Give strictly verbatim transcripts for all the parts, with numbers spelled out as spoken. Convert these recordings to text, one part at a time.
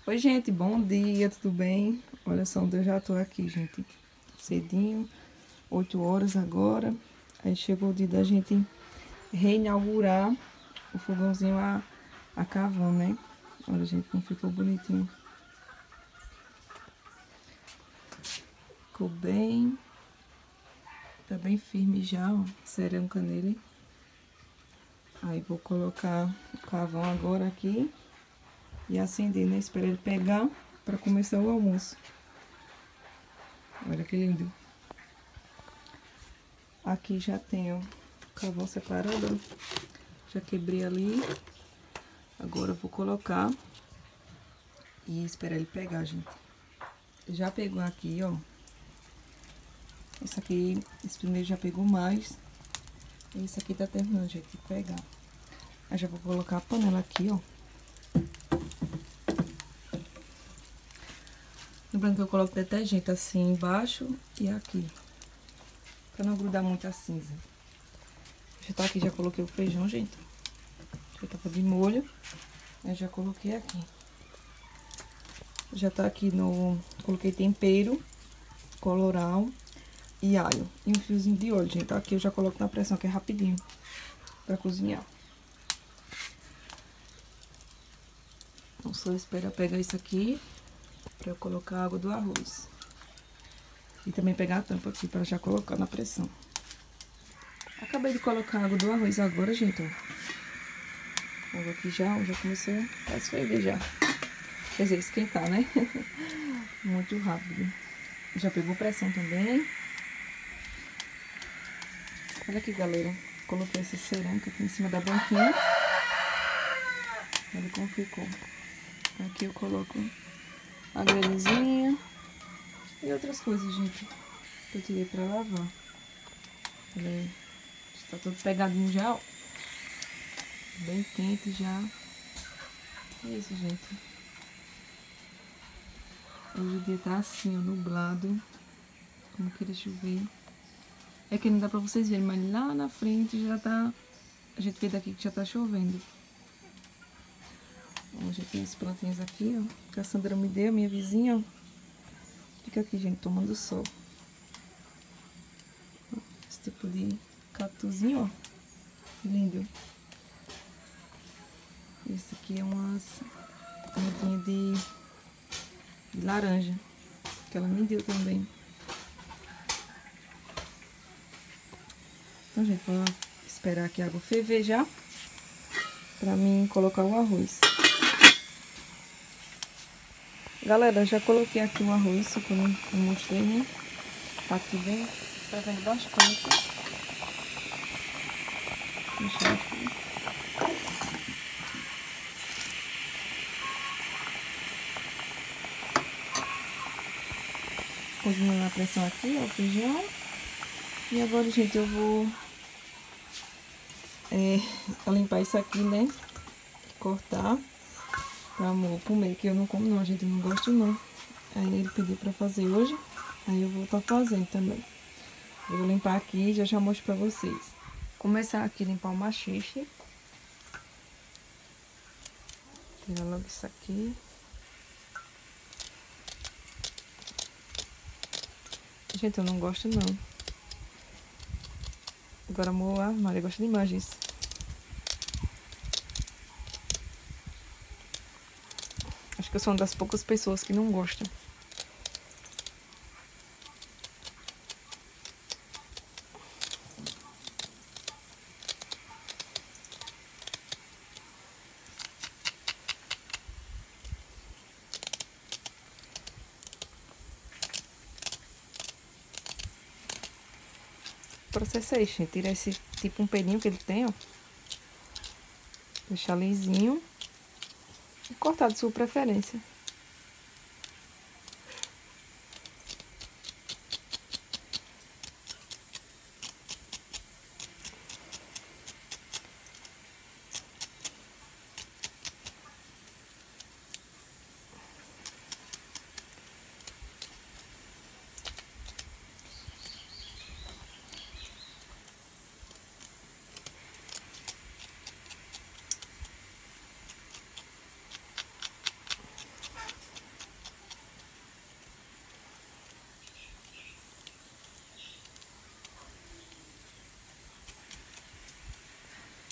Oi, gente, bom dia, tudo bem? Olha só onde eu já tô aqui, gente. Cedinho, oito horas agora. Aí chegou o dia da gente reinaugurar o fogãozinho a, a carvão, né? Olha, gente, como ficou bonitinho. Ficou bem... Tá bem firme já, ó, cerâmica nele. Aí vou colocar o carvão agora aqui e acender, né? Espero ele pegar para começar o almoço. Olha que lindo. Aqui já tenho o carvão separado, já quebrei ali. Agora eu vou colocar e esperar ele pegar, gente. Já pegou aqui, ó. Esse aqui, esse primeiro já pegou mais. Esse aqui tá terminando, gente, de pegar. Aí já vou colocar a panela aqui, ó. Lembrando que eu coloco detergente assim embaixo e aqui, pra não grudar muito a cinza. Já tá aqui, já coloquei o feijão, gente. Já tava de molho. Aí já coloquei aqui. Já tá aqui no... Coloquei tempero, colorau e alho. E um fiozinho de óleo, gente. Aqui eu já coloco na pressão, que é rapidinho pra cozinhar. Então, só esperar pegar isso aqui pra eu colocar a água do arroz. E também pegar a tampa aqui pra já colocar na pressão. Acabei de colocar a água do arroz agora, gente, ó. A água aqui já, já começou a ferver já. Quer dizer, esquentar, né? Muito rápido. Já pegou pressão também. Olha aqui, galera. Coloquei essa cerâmica aqui em cima da banquinha. Olha como ficou. Aqui eu coloco a grelhazinha e outras coisas, gente, que eu tirei pra lavar. Olha aí. Está tudo pegadinho já, ó. Bem quente já. É isso, gente. Hoje o dia tá assim, ó, nublado. Como queria chover. É que não dá pra vocês verem, mas lá na frente já tá... A gente vê daqui que já tá chovendo. Hoje tem as plantinhas aqui, ó, que a Sandra me deu, minha vizinha, ó. Fica aqui, gente, tomando sol. Esse tipo de cactuzinho, ó. Lindo. Esse aqui é umas plantinhas de, de laranja, que ela me deu também. Então, gente, vou esperar aqui a água ferver já, pra mim colocar o arroz. Galera, já coloquei aqui o arroz, só que eu não, não mostrei, né? Tá aqui bem, tá vendo bastante. Deixa aqui. Cozinhando a pressão aqui, ó, o feijão. E agora, gente, eu vou é, limpar isso aqui, né? Cortar pra amor, pro meio, que eu não como não, gente, eu não gosto não. Aí ele pediu pra fazer hoje, aí eu vou estar fazendo também. Eu vou limpar aqui e já já mostro pra vocês. Começar aqui a limpar o machixe. Tirar logo isso aqui. Gente, eu não gosto não. Agora, amor, a Maria gosta demais disso. Acho que eu sou uma das poucas pessoas que não gostam. O processo é esse, gente. Tirar esse tipo um pelinho que ele tem, ó. Deixar lisinho. E cortar de sua preferência.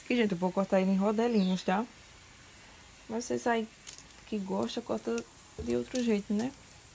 Aqui, gente, eu vou cortar ele em rodelinhos, tá? Mas vocês aí que gostam, corta de outro jeito, né?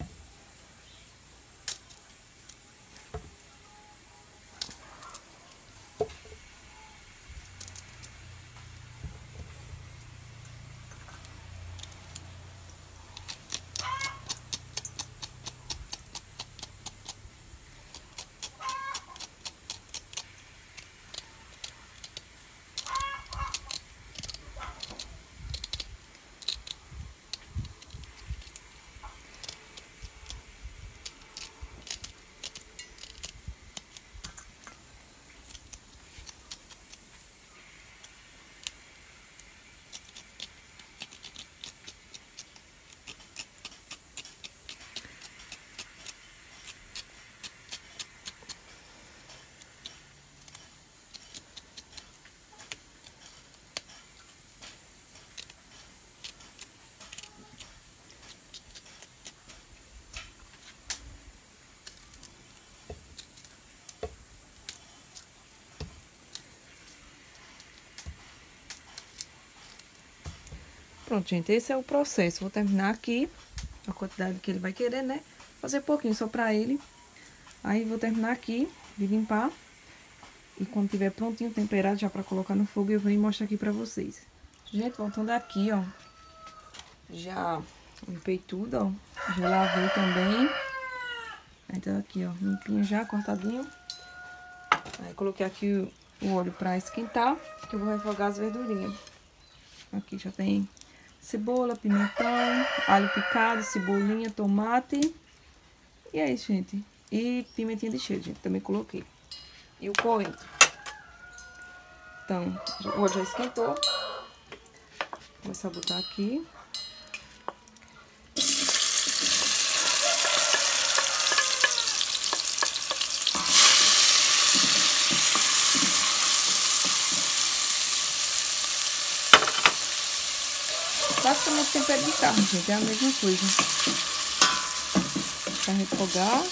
Pronto, gente, esse é o processo. Vou terminar aqui a quantidade que ele vai querer, né? Fazer pouquinho só pra ele. Aí, vou terminar aqui de limpar. E quando tiver prontinho, temperado, já pra colocar no fogo, eu venho mostrar aqui pra vocês. Gente, voltando aqui, ó. Já limpei tudo, ó. Já lavei também. Aí tá aqui, ó, limpinho já, cortadinho. Aí, coloquei aqui o, o óleo pra esquentar, que eu vou refogar as verdurinhas. Aqui já tem cebola, pimentão, alho picado, cebolinha, tomate. E é isso, gente. E pimentinha de cheiro, gente, também coloquei. E o coentro. Então, o óleo já esquentou. Vou começar a botar aqui. Basicamente tempero de carne, gente, é a mesma coisa. Pra refogar.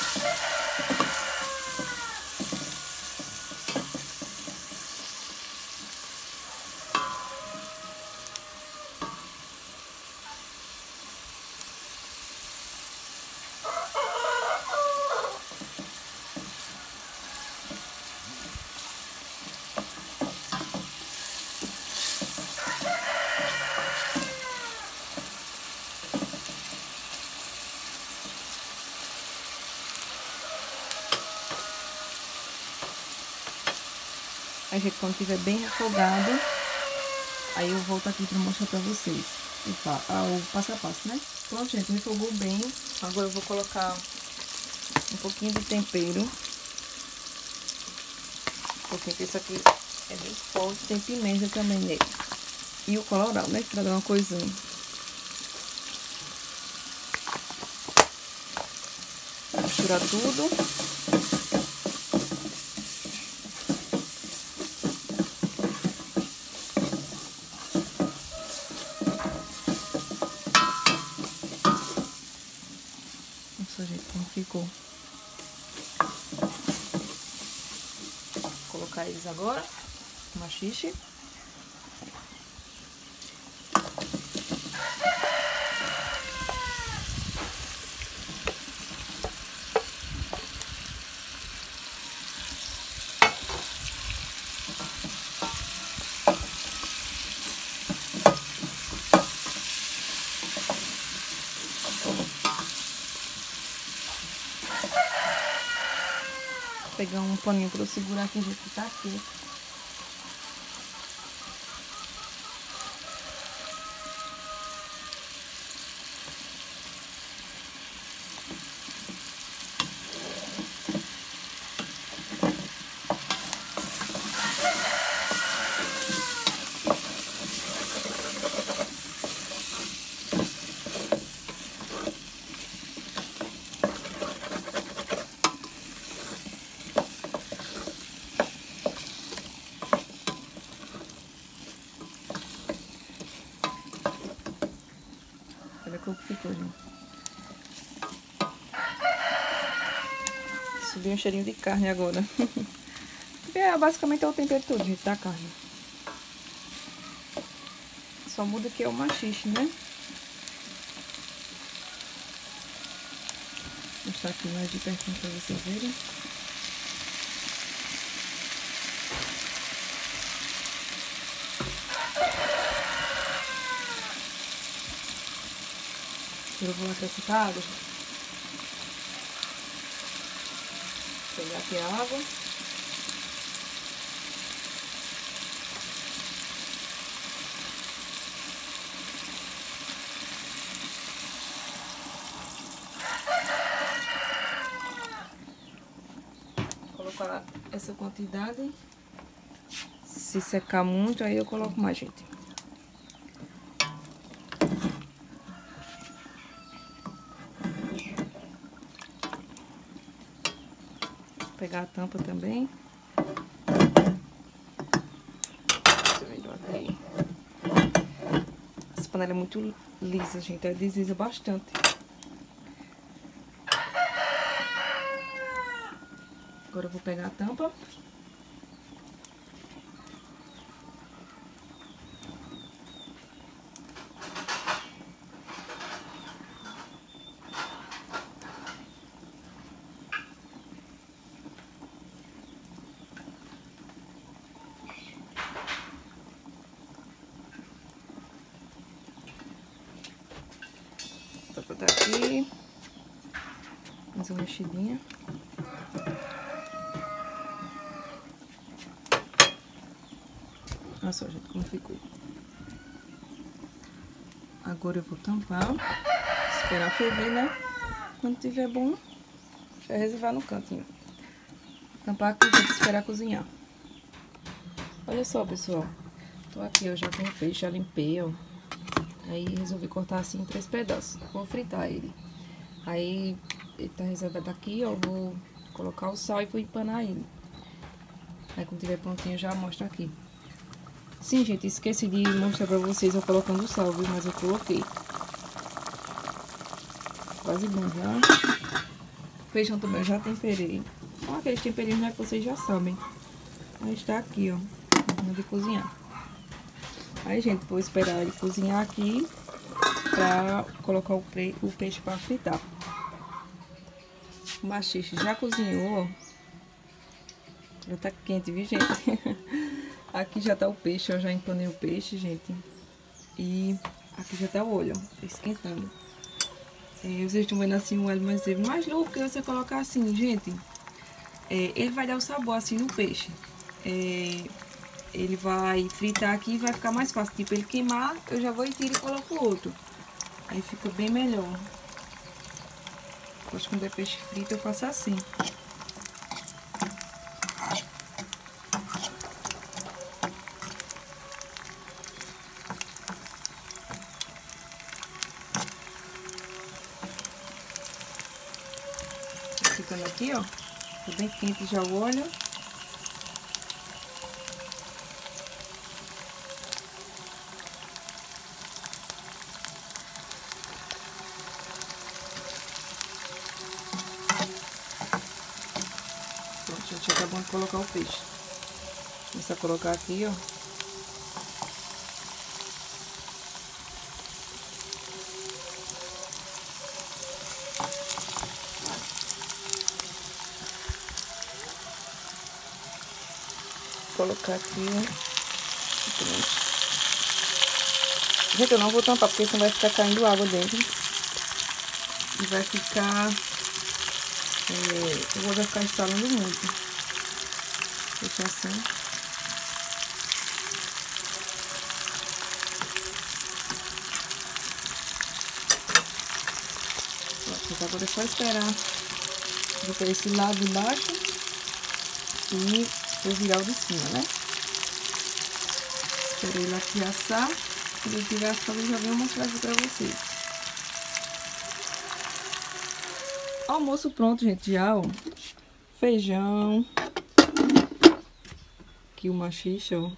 Aí, gente, quando tiver bem refogado, aí eu volto aqui pra mostrar pra vocês o, pa ah, o passo a passo, né? Pronto, gente, refogou bem. Agora eu vou colocar um pouquinho de tempero. Um pouquinho, porque isso aqui é bem forte, tem pimenta também nele. E o colorau, né? Pra dar uma coisinha. Misturar tudo. Nossa, gente, como ficou. Vou colocar eles agora. Machixe. Vou pegar um paninho pra eu segurar aqui, gente, que tá aqui. Olha como ficou, gente. Subiu um cheirinho de carne agora. É, basicamente é o tempero todo, gente, da carne. Só muda que é o machixe, né? Vou mostrar aqui mais de pertinho pra vocês verem. Eu vou acrescentar água. Vou pegar aqui a água. Vou colocar essa quantidade. Se secar muito, aí eu coloco mais, gente. Pegar a tampa também. Essa panela é muito lisa, gente. Ela desliza bastante. Agora eu vou pegar a tampa. Vou botar aqui. Mais uma mexidinha. Olha só, gente, como ficou. Agora eu vou tampar. Esperar ferver, né? Quando tiver bom, já reservar no cantinho. Tampar aqui e esperar cozinhar. Olha só, pessoal. Tô aqui, eu já com o peixe, já limpei, ó. Aí resolvi cortar assim em três pedaços. Vou fritar ele. Aí ele tá reservado aqui, ó. Vou colocar o sal e vou empanar ele. Aí quando tiver prontinho eu já mostro aqui. Sim, gente, esqueci de mostrar pra vocês eu colocando o sal, viu? Mas eu coloquei. Quase bom já. O feijão também eu já temperei. São aqueles temperinhos, né, que vocês já sabem. Aí está aqui, ó. Vamos cozinhar. Aí, gente, vou esperar ele cozinhar aqui pra colocar o, o peixe pra fritar. O machixe já cozinhou, ó. Já tá quente, viu, gente? Aqui já tá o peixe, eu já empanei o peixe, gente. E aqui já tá o olho, ó, esquentando. É, vocês estão vendo assim o óleo mais leve. Mas louco que você colocar assim, gente. É, ele vai dar o sabor assim no peixe. É, ele vai fritar aqui e vai ficar mais fácil. Tipo, ele queimar, eu já vou e tiro e coloco outro. Aí fica bem melhor. Depois, quando é peixe frito, eu faço assim. Ficando aqui, ó. Tá bem quente já o óleo. Pronto, gente, já tá bom de colocar o peixe. Começar a colocar aqui, ó. Colocar aqui, pronto. Gente, eu não vou tampar porque senão vai ficar caindo água dentro. E vai ficar... É, eu vou ficar instalando muito. Deixa assim. Pronto, agora é só esperar botar esse lado de baixo e vou virar o de cima, né? Esperei ele aqui assar. Quando ele tiver assado, eu já venho mostrar aqui pra vocês. Almoço pronto, gente, já, ó. Feijão. Aqui o machixe, ó.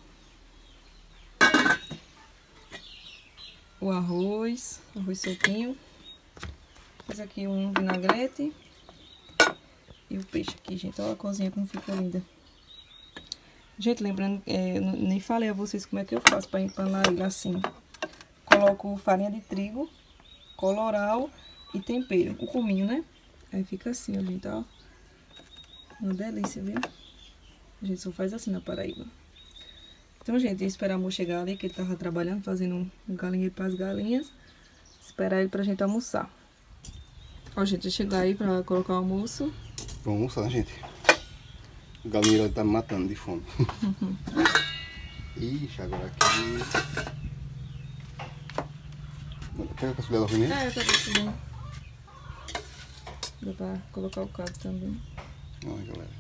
O arroz, arroz soltinho. Fiz aqui um vinagrete. E o peixe aqui, gente. Olha a cozinha como ficou linda. Gente, lembrando, é, eu nem falei a vocês como é que eu faço pra empanar ele assim. coloco farinha de trigo, colorau e tempero. O cominho, né? Aí fica assim, ó, gente, ó. Uma delícia, viu? A gente só faz assim na Paraíba. Então, gente, esperar o amor chegar ali, que ele tava trabalhando, fazendo um galinheiro para as galinhas. Esperar ele pra gente almoçar. Ó, gente, chegar aí pra colocar o almoço. Vamos almoçar, gente. O galinheiro tá me matando de fome. Ixi, agora aqui... Pega a caçulhela primeiro. É, eu tô decidindo. Dá pra colocar o caldo também. Olha, galera.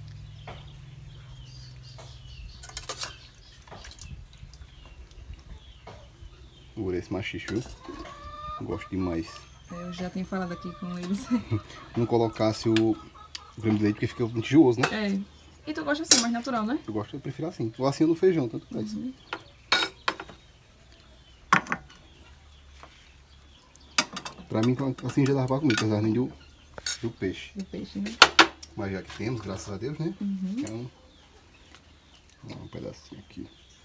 Vou esse machixe, viu? Gosto demais. Eu já tenho falado aqui com eles. Não colocasse o creme de leite porque fica muito enjooso, né? É. E tu gosta assim, mais natural, né? Eu gosto, eu prefiro assim. Ou assim no feijão, tanto faz. Uhum. Pra mim, assim já dá pra comer, apesar nem do, do peixe. Do peixe, né? Mas já que temos, graças a Deus, né? Uhum. Então, um pedacinho aqui.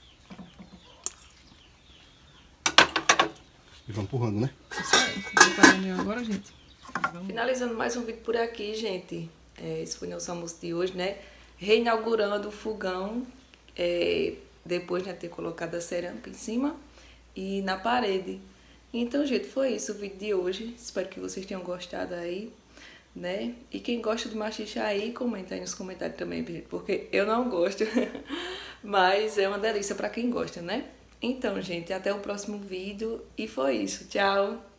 E vamos empurrando, né? Isso aí. Preparando agora, gente. Vamos. Finalizando mais um vídeo por aqui, gente. É, esse foi nosso almoço de hoje, né? Reinaugurando o fogão. É, depois de, né, ter colocado a cerâmica em cima e na parede. Então, gente, foi isso o vídeo de hoje. Espero que vocês tenham gostado aí, né? E quem gosta de machixe aí, comenta aí nos comentários também, gente, porque eu não gosto. Mas é uma delícia pra quem gosta, né? Então, gente, até o próximo vídeo. E foi isso. Tchau!